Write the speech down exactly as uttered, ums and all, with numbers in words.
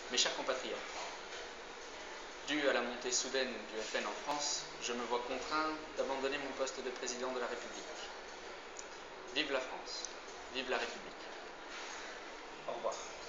Mes chers compatriotes, dû à la montée soudaine du F N en France, je me vois contraint d'abandonner mon poste de président de la République. Vive la France, vive la République. Au revoir.